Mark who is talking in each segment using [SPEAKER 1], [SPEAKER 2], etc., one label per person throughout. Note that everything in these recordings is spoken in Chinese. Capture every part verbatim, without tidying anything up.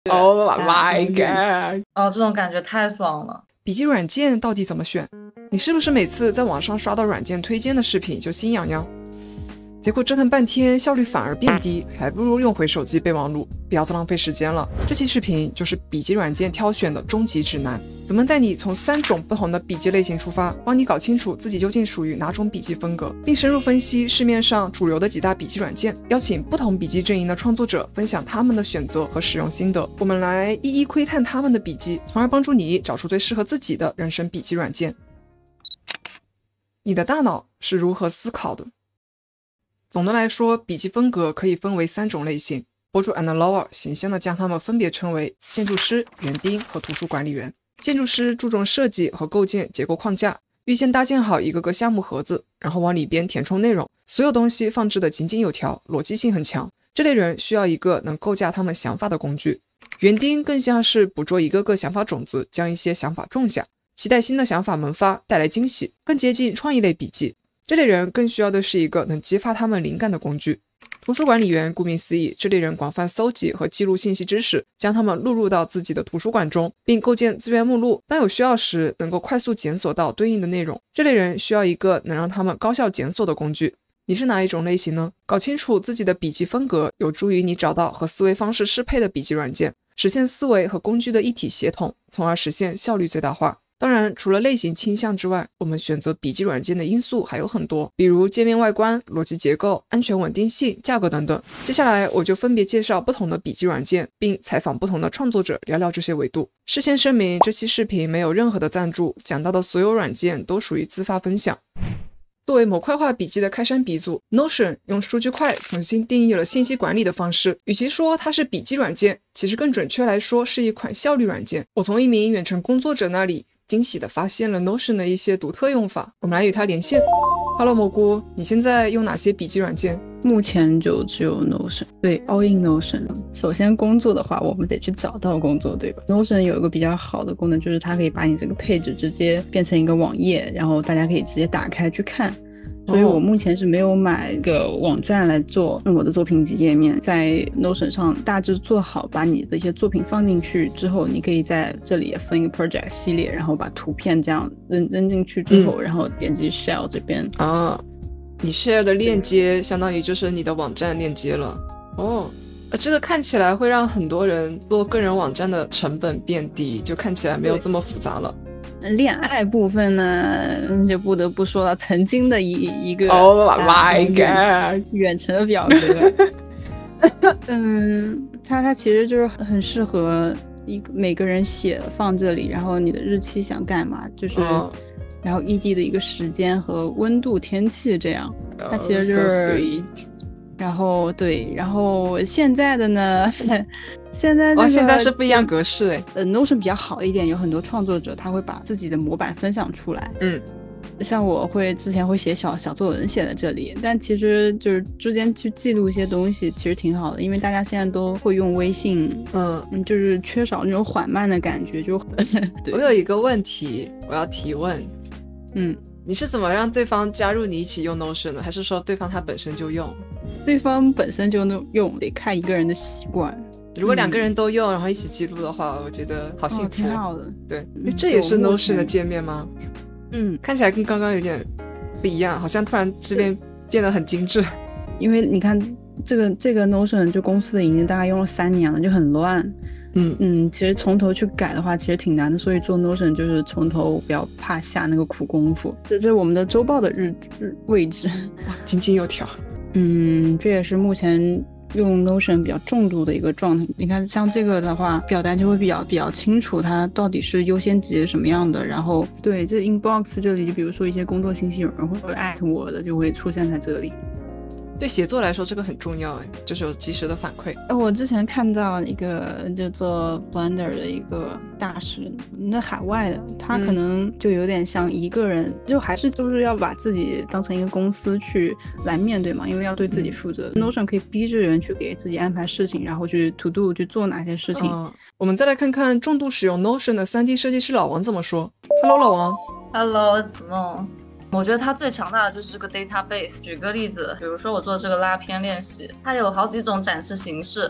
[SPEAKER 1] Oh my god！
[SPEAKER 2] 哦，这种感觉太爽了。
[SPEAKER 1] 笔记软件到底怎么选？你是不是每次在网上刷到软件推荐的视频就心痒痒？结果折腾半天效率反而变低，还不如用回手机备忘录，不要再浪费时间了。这期视频就是笔记软件挑选的终极指南，怎么带你从三种不同的笔记类型出发，帮你搞清楚自己究竟属于哪种笔记风格，并深入分析市面上主流的几大笔记软件，邀请不同笔记阵营的创作者分享他们的选择和使用心得，我们来一一窥探他们的笔记，从而帮助你找出最适合自己的人生笔记软件。你的大脑是如何思考的？总的来说，笔记风格可以分为三种类型，博主 Anna Lower 形象地将它们分别称为建筑师、园丁和图书管理员。建筑师注重设计和构建结构框架，预先搭建好一个个项目盒子，然后往里边填充内容，所有东西放置得井井有条，逻辑性很强。这类人需要一个能构架他们想法的工具。园丁更像是捕捉一个个想法种子，将一些想法种下，期待新的想法萌发，带来惊喜，更接近创意类笔记。这类人更需要的是一个能激发他们灵感的工具。图书管理员顾名思义，这类人广泛搜集和记录信息知识，将它们录入到自己的图书馆中，并构建资源目录，当有需要时能够快速检索到对应的内容。这类人需要一个能让他们高效检索的工具。你是哪一种类型呢？搞清楚自己的笔记风格，有助于你找到和思维方式适配的笔记软件，实现思维和工具的一体协同，从而实现效率最大化。当然，除了类型倾向之外，我们选择笔记软件的因素还有很多，比如界面外观、逻辑结构、安全稳定性、价格等等。接下来我就分别介绍不同的笔记软件，并采访不同的创作者，聊聊这些维度。事先声明，这期视频没有任何的赞助，讲到的所有软件都属于自发分享。作为模块化笔记的开山鼻祖 ，Notion 用数据块重新定义了信息管理的方式。与其说它是笔记软件，其实更准确来说是一款效率软件。我从一名远程工作者那里惊喜地发现了 Notion 的一些独特用法，我们来与他连线。Hello 蘑菇，你现在用哪些笔记软件？
[SPEAKER 3] 目前就只有 Notion， 对 ，all in Notion。首先工作的话，我们得去找到工作，对吧 ？Notion 有一个比较好的功能，就是它可以把你这个配置直接变成一个网页，然后大家可以直接打开去看。所以我目前是没有买一个网站来做我的作品集页面，在 Notion 上大致做好，把你的一些作品放进去之后，你可以在这里分一个 project 系列，然后把图片这样扔扔进去之后、嗯、然后点击 share 这边
[SPEAKER 1] 啊，你 share 的链接相当于就是你的网站链接了哦。这个看起来会让很多人做个人网站的成本变低，就看起来没有这么复杂了。
[SPEAKER 3] 恋爱部分呢，就不得不说了，曾经的一一个
[SPEAKER 1] Oh my god
[SPEAKER 3] 远程的表格嗯，它它其实就是很适合一个每个人写放这里，然后你的日期想干嘛，就是、oh. 然后异地的一个时间和温度天气这样，它其实就是、oh, so sweet。然后对，然后现在的呢，现在、这个、
[SPEAKER 1] 哦，现在是不一样格式哎。
[SPEAKER 3] 呃 ，Notion 比较好一点，有很多创作者他会把自己的模板分享出来。
[SPEAKER 1] 嗯，
[SPEAKER 3] 像我会之前会写小小作文写在这里，但其实就是之间去记录一些东西，其实挺好的，因为大家现在都会用微信，
[SPEAKER 1] 嗯
[SPEAKER 3] 嗯，就是缺少那种缓慢的感觉。就
[SPEAKER 1] 我有一个问题，我要提问，
[SPEAKER 3] 嗯。
[SPEAKER 1] 你是怎么让对方加入你一起用 Notion 的？还是说对方他本身就用？
[SPEAKER 3] 对方本身就用，得看一个人的习惯。
[SPEAKER 1] 如果两个人都用、嗯、然后一起记录的话，我觉得好幸福、哦、
[SPEAKER 3] 挺好的。
[SPEAKER 1] 对、嗯、这也是 Notion 的界面吗？
[SPEAKER 3] 嗯，
[SPEAKER 1] 看起来跟刚刚有点不一样，好像突然这边变得很精致。
[SPEAKER 3] 因为你看这个这个 Notion 就公司的已经大概用了三年了，就很乱。
[SPEAKER 1] 嗯
[SPEAKER 3] 嗯，其实从头去改的话其实挺难的，所以做 Notion 就是从头不要怕下那个苦功夫。这这是我们的周报的日日位置，
[SPEAKER 1] 哇，井井有条。
[SPEAKER 3] 嗯，这也是目前用 Notion 比较重度的一个状态。你看像这个的话，表单就会比较比较清楚，它到底是优先级是什么样的。然后对，这 inbox 这里就比如说一些工作信息，有人会艾特我的，就会出现在这里。
[SPEAKER 1] 对写作来说这个很重要，就是有及时的反馈。
[SPEAKER 3] 我之前看到一个就做 Blender 的一个大师，那海外的，他可能就有点像一个人、嗯、就还是就是要把自己当成一个公司去来面对嘛，因为要对自己负责、嗯、Notion 可以逼着人去给自己安排事情，然后去 to do 去做哪些事情、
[SPEAKER 1] 嗯、我们再来看看重度使用 Notion 的 三 D 设计师老王怎么说。 Hello 老王。
[SPEAKER 2] Hello 子梦。我觉得它最强大的就是这个 database。举个例子，比如说我做这个拉片练习，它有好几种展示形式，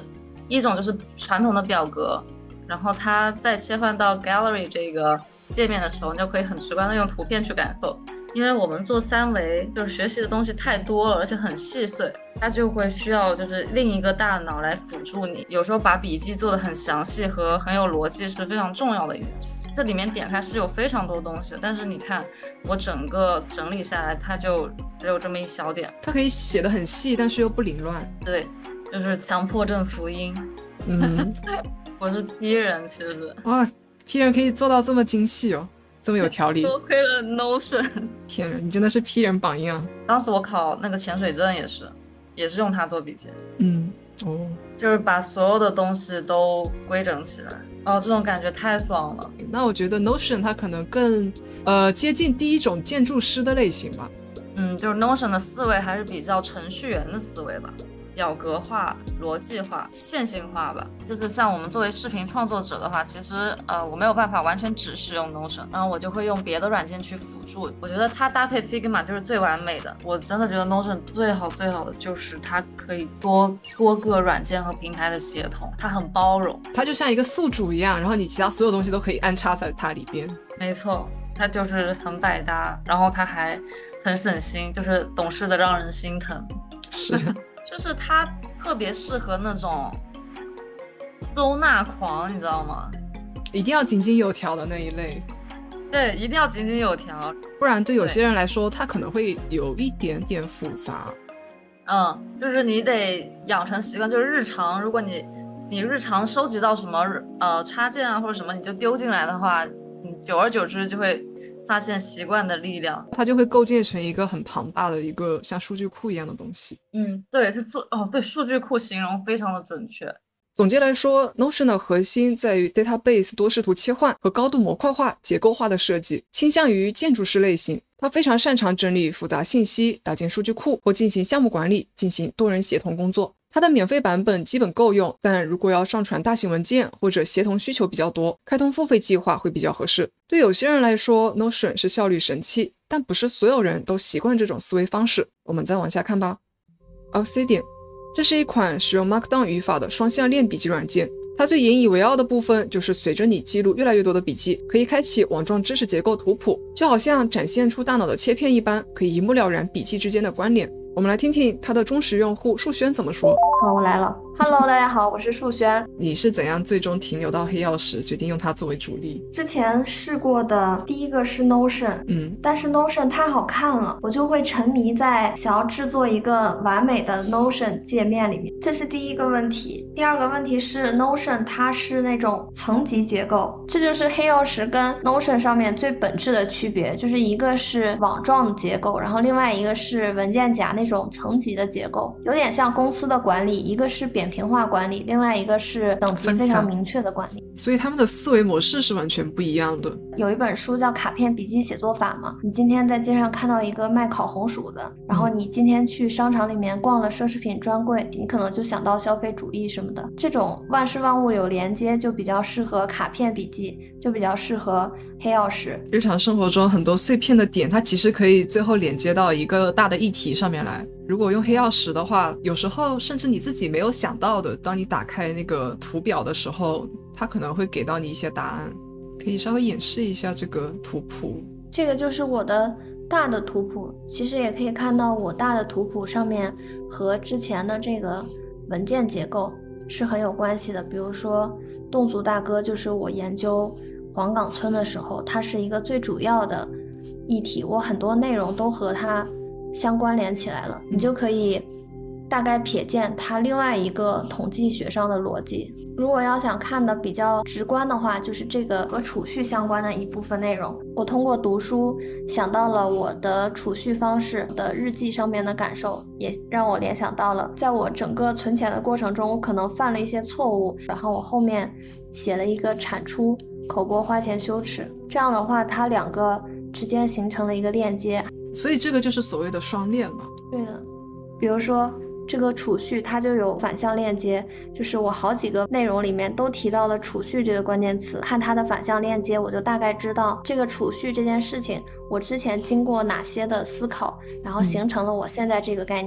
[SPEAKER 2] 一种就是传统的表格，然后它在切换到 Gallery 这个界面的时候，你就可以很直观的用图片去感受。因为我们做三维就是学习的东西太多了，而且很细碎，它就会需要就是另一个大脑来辅助你。有时候把笔记做得很详细和很有逻辑是非常重要的一件事。这里面点开是有非常多东西，但是你看我整个整理下来，它就只有这么一小点。
[SPEAKER 1] 它可以写得很细，但是又不凌乱。
[SPEAKER 2] 对，就是强迫症福音。
[SPEAKER 1] 嗯，
[SPEAKER 2] 我是 P 人，其实
[SPEAKER 1] 哇 ，P 人可以做到这么精细哦。这么有条理，
[SPEAKER 2] 多亏了 Notion。
[SPEAKER 1] 天人，你真的是 P 人榜样。
[SPEAKER 2] 当时我考那个潜水证也是也是用它做笔记。
[SPEAKER 1] 嗯，哦，
[SPEAKER 2] 就是把所有的东西都规整起来，哦，这种感觉太爽了。
[SPEAKER 1] 那我觉得 Notion 它可能更呃接近第一种建筑师的类型吧。
[SPEAKER 2] 嗯，就是 Notion 的思维还是比较程序员的思维吧，表格化、逻辑化、线性化吧。就是像我们作为视频创作者的话，其实呃我没有办法完全只使用 Notion， 然后我就会用别的软件去辅助。我觉得它搭配 Figma 就是最完美的。我真的觉得 Notion 最好最好的就是它可以多多个软件和平台的协同，它很包容，
[SPEAKER 1] 它就像一个宿主一样，然后你其他所有东西都可以安插在它里边。
[SPEAKER 2] 没错，它就是很百搭，然后它还很省心，就是懂事的让人心疼。
[SPEAKER 1] 是，
[SPEAKER 2] 就是它特别适合那种收纳狂，你知道吗？
[SPEAKER 1] 一定要井井有条的那一类。
[SPEAKER 2] 对，一定要井井有条，
[SPEAKER 1] 不然对有些人来说，它可能会有一点点复杂。
[SPEAKER 2] 嗯，就是你得养成习惯，就是日常，如果你你日常收集到什么呃插件啊或者什么，你就丢进来的话，你久而久之就会发现习惯的力量，
[SPEAKER 1] 它就会构建成一个很庞大的一个像数据库一样的东西。
[SPEAKER 2] 嗯，对，是做哦，对，数据库形容非常的准确。
[SPEAKER 1] 总结来说 Notion 的核心在于 database 多视图切换和高度模块化结构化的设计，倾向于建筑师类型。它非常擅长整理复杂信息，搭建数据库或进行项目管理，进行多人协同工作。它的免费版本基本够用，但如果要上传大型文件或者协同需求比较多，开通付费计划会比较合适。对有些人来说 Notion 是效率神器，但不是所有人都习惯这种思维方式。我们再往下看吧。 Obsidian， 这是一款使用 Markdown 语法的双向链笔记软件。它最引以为傲的部分就是随着你记录越来越多的笔记，可以开启网状知识结构图谱，就好像展现出大脑的切片一般，可以一目了然笔记之间的关联。我们来听听它的忠实用户树轩怎么说。
[SPEAKER 4] 好，我来了。Hello， 大家好，我是树轩。
[SPEAKER 1] 你是怎样最终停留到黑曜石，决定用它作为主力？
[SPEAKER 4] 之前试过的第一个是 Notion，
[SPEAKER 1] 嗯，
[SPEAKER 4] 但是 Notion 太好看了，我就会沉迷在想要制作一个完美的 Notion 界面里面，这是第一个问题。第二个问题是 Notion 它是那种层级结构，这就是黑曜石跟 Notion 上面最本质的区别，就是一个是网状的结构，然后另外一个是文件夹那种层级的结构，有点像公司的管理，一个是扁平化管理，另外一个是等级非常明确的管理，
[SPEAKER 1] 所以他们的思维模式是完全不一样的。
[SPEAKER 4] 有一本书叫卡片笔记写作法嘛，你今天在街上看到一个卖烤红薯的，然后你今天去商场里面逛了奢侈品专柜，你可能就想到消费主义什么的，这种万事万物有连接就比较适合卡片笔记，就比较适合黑曜石。
[SPEAKER 1] 日常生活中很多碎片的点，它其实可以最后连接到一个大的议题上面来。如果用黑曜石的话，有时候甚至你自己没有想到的，当你打开那个图表的时候，它可能会给到你一些答案。可以稍微演示一下这个图谱。
[SPEAKER 4] 这个就是我的大的图谱，其实也可以看到我大的图谱上面和之前的这个文件结构是很有关系的。比如说侗族大哥，就是我研究黄岗村的时候，它是一个最主要的议题，我很多内容都和它相关联起来了，你就可以大概瞥见它另外一个统计学上的逻辑。如果要想看的比较直观的话，就是这个和储蓄相关的一部分内容。我通过读书想到了我的储蓄方式的日记上面的感受，也让我联想到了在我整个存钱的过程中，我可能犯了一些错误，然后我后面写了一个产出口播花钱羞耻，这样的话它两个之间形成了一个链接。
[SPEAKER 1] 所以这个就是所谓的双链嘛。
[SPEAKER 4] 对的，比如说这个储蓄它就有反向链接，就是我好几个内容里面都提到了储蓄这个关键词，看它的反向链接，我就大概知道这个储蓄这件事情我之前经过哪些的思考，然后形成了我现在这个概念。
[SPEAKER 1] 嗯，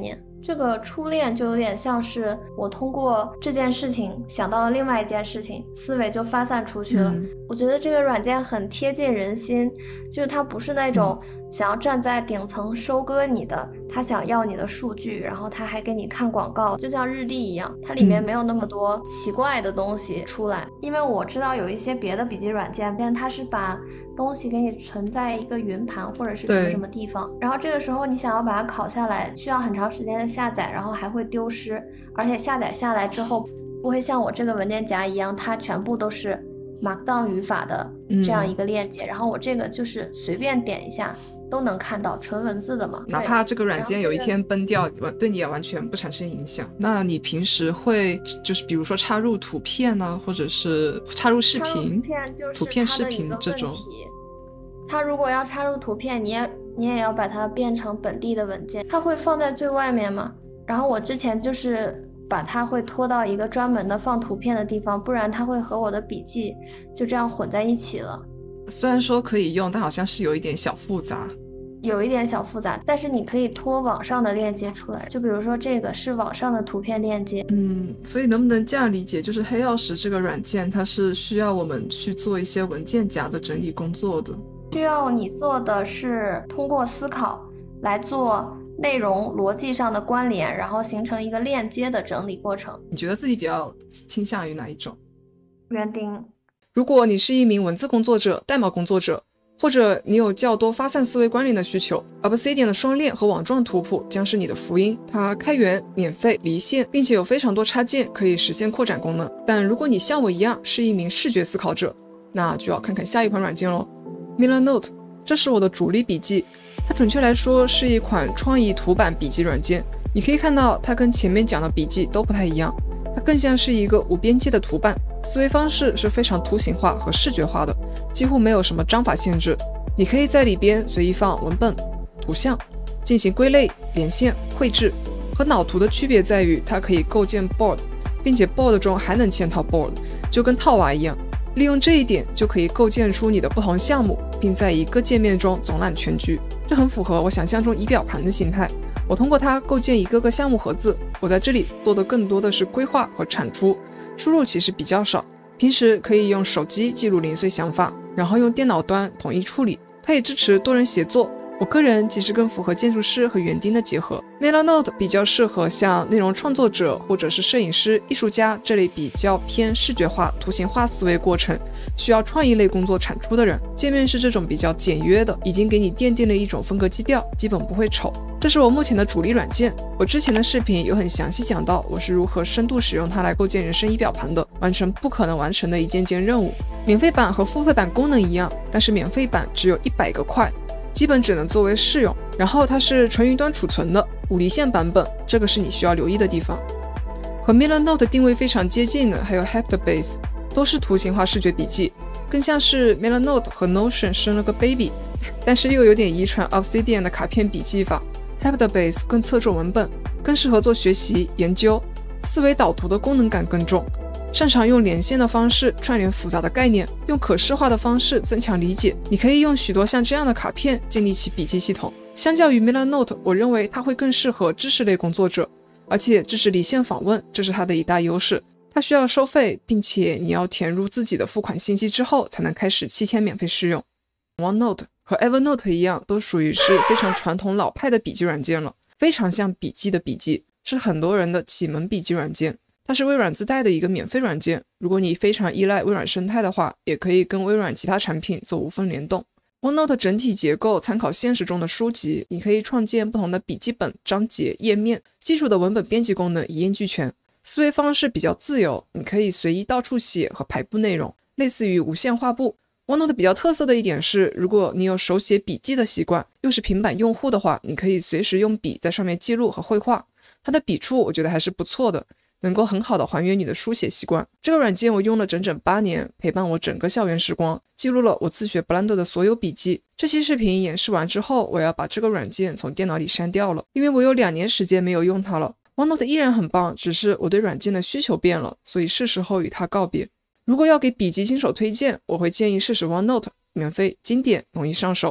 [SPEAKER 4] 这个初恋就有点像是我通过这件事情想到了另外一件事情，思维就发散出去了。
[SPEAKER 1] 嗯、
[SPEAKER 4] 我觉得这个软件很贴近人心，就是它不是那种想要站在顶层收割你的，它想要你的数据，然后它还给你看广告，就像日历一样，它里面没有那么多奇怪的东西出来。因为我知道有一些别的笔记软件，但它是把东西给你存在一个云盘或者是什么什么地方，然后这个时候你想要把它拷下来，需要很长时间的下载，然后还会丢失，而且下载下来之后不会像我这个文件夹一样，它全部都是 Markdown 语法的这样一个链接、嗯、然后我这个就是随便点一下都能看到，纯文字的嘛，
[SPEAKER 1] 哪怕这个软件有一天崩掉，对你也完全不产生影响。那你平时会就是比如说插入图片呢、啊，或者是插入视频，图片视频这种，
[SPEAKER 4] 它如果要插入图片，你也你也要把它变成本地的文件，它会放在最外面嘛。然后我之前就是把它会拖到一个专门的放图片的地方，不然它会和我的笔记就这样混在一起了。
[SPEAKER 1] 虽然说可以用，但好像是有一点小复杂。
[SPEAKER 4] 有一点小复杂，但是你可以拖网上的链接出来，就比如说这个是网上的图片链接。
[SPEAKER 1] 嗯，所以能不能这样理解，就是黑曜石这个软件它是需要我们去做一些文件夹的整理工作的，
[SPEAKER 4] 需要你做的是通过思考来做内容逻辑上的关联，然后形成一个链接的整理过程。
[SPEAKER 1] 你觉得自己比较倾向于哪一种？
[SPEAKER 4] 园丁。
[SPEAKER 1] 如果你是一名文字工作者、代码工作者，或者你有较多发散思维关联的需求， Obsidian 的双链和网状图谱将是你的福音。它开源、免费、离线，并且有非常多插件可以实现扩展功能。但如果你像我一样是一名视觉思考者，那就要看看下一款软件咯。 Millernote， 这是我的主力笔记，它准确来说是一款创意图版笔记软件。你可以看到它跟前面讲的笔记都不太一样，它更像是一个无边界的图板，思维方式是非常图形化和视觉化的，几乎没有什么章法限制。你可以在里边随意放文本、图像，进行归类、连线、绘制。和脑图的区别在于它可以构建 board， 并且 board 中还能嵌套 board， 就跟套娃一样。利用这一点就可以构建出你的不同项目，并在一个界面中总揽全局。这很符合我想象中仪表盘的形态。我通过它构建一个个项目盒子，我在这里做的更多的是规划和产出，输入其实比较少。平时可以用手机记录零碎想法，然后用电脑端统一处理。它也支持多人协作，我个人其实更符合建筑师和园丁的结合。 Millernote 比较适合像内容创作者或者是摄影师、艺术家这类比较偏视觉化、图形化思维过程，需要创意类工作产出的人。界面是这种比较简约的，已经给你奠定了一种风格基调，基本不会丑。这是我目前的主力软件，我之前的视频有很详细讲到我是如何深度使用它来构建人生仪表盘的，完成不可能完成的一件件任务。免费版和付费版功能一样，但是免费版只有一百个块，基本只能作为试用。然后它是纯云端储存的无离线版本，这个是你需要留意的地方。和 Millernote 定位非常接近的还有 Heptabase， 都是图形化视觉笔记，更像是 Millernote 和 Notion 生了个 baby， 但是又有点遗传 Obsidian 的卡片笔记法。Heptabase 更侧重文本，更适合做学习研究，思维导图的功能感更重，擅长用连线的方式串联复杂的概念，用可视化的方式增强理解。你可以用许多像这样的卡片建立起笔记系统。相较于 Millernote， 我认为它会更适合知识类工作者，而且支持离线访问，这是它的一大优势。它需要收费，并且你要填入自己的付款信息之后才能开始七天免费试用。 OneNote 和 Evernote 一样，都属于是非常传统老派的笔记软件了，非常像笔记的笔记，是很多人的启蒙笔记软件。它是微软自带的一个免费软件，如果你非常依赖微软生态的话，也可以跟微软其他产品做无缝联动。OneNote 整体结构参考现实中的书籍，你可以创建不同的笔记本、章节、页面，基础的文本编辑功能一应俱全。思维方式比较自由，你可以随意到处写和排布内容，类似于无线画布。OneNote 比较特色的一点是，如果你有手写笔记的习惯，又是平板用户的话，你可以随时用笔在上面记录和绘画。它的笔触我觉得还是不错的，能够很好的还原你的书写习惯。这个软件我用了整整八年，陪伴我整个校园时光，记录了我自学 Blender 的所有笔记。这期视频演示完之后，我要把这个软件从电脑里删掉了，因为我有两年时间没有用它了。OneNote 依然很棒，只是我对软件的需求变了，所以是时候与它告别。如果要给笔记新手推荐，我会建议试试 OneNote， 免费、经典、容易上手。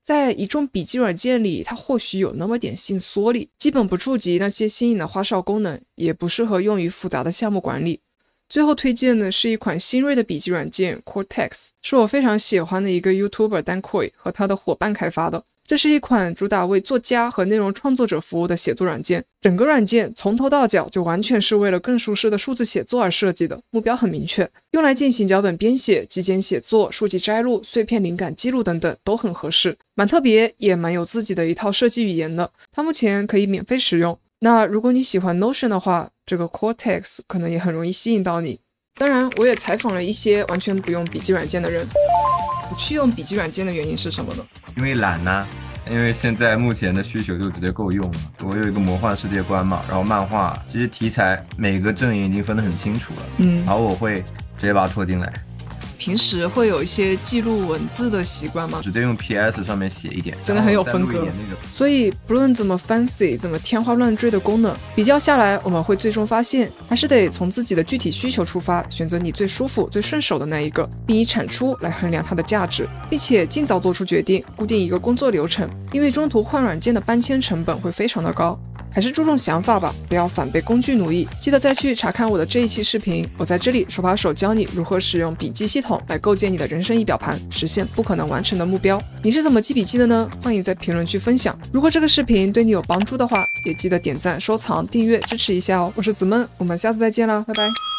[SPEAKER 1] 在一众笔记软件里，它或许有那么点性缩力，基本不触及那些新颖的花哨功能，也不适合用于复杂的项目管理。最后推荐的是一款新锐的笔记软件 Cortex， 是我非常喜欢的一个 YouTuber Dan Koi 和他的伙伴开发的。这是一款主打为作家和内容创作者服务的写作软件，整个软件从头到脚就完全是为了更舒适的数字写作而设计的，目标很明确，用来进行脚本编写、极简写作、书籍摘录、碎片灵感记录等等都很合适，蛮特别，也蛮有自己的一套设计语言的。它目前可以免费使用。那如果你喜欢 Notion 的话，这个 Cortex 可能也很容易吸引到你。当然，我也采访了一些完全不用笔记软件的人。不去用笔记软件的原因是什么呢？
[SPEAKER 5] 因为懒呐、啊，因为现在目前的需求就直接够用了。我有一个魔幻世界观嘛，然后漫画其实题材每个阵营已经分得很清楚了，嗯，然后我会直接把它拖进来。
[SPEAKER 1] 平时会有一些记录文字的习惯吗？
[SPEAKER 5] 直接用 P S 上面写一点，
[SPEAKER 1] 真的很有风格。所以不论怎么 fancy 怎么天花乱坠的功能，比较下来我们会最终发现，还是得从自己的具体需求出发，选择你最舒服最顺手的那一个，并以产出来衡量它的价值，并且尽早做出决定，固定一个工作流程，因为中途换软件的搬迁成本会非常的高。还是注重想法吧，不要反被工具奴役。记得再去查看我的这一期视频，我在这里手把手教你如何使用笔记系统来构建你的人生仪表盘，实现不可能完成的目标。你是怎么记笔记的呢？欢迎在评论区分享。如果这个视频对你有帮助的话，也记得点赞、收藏、订阅支持一下哦。我是子梦，我们下次再见了，拜拜。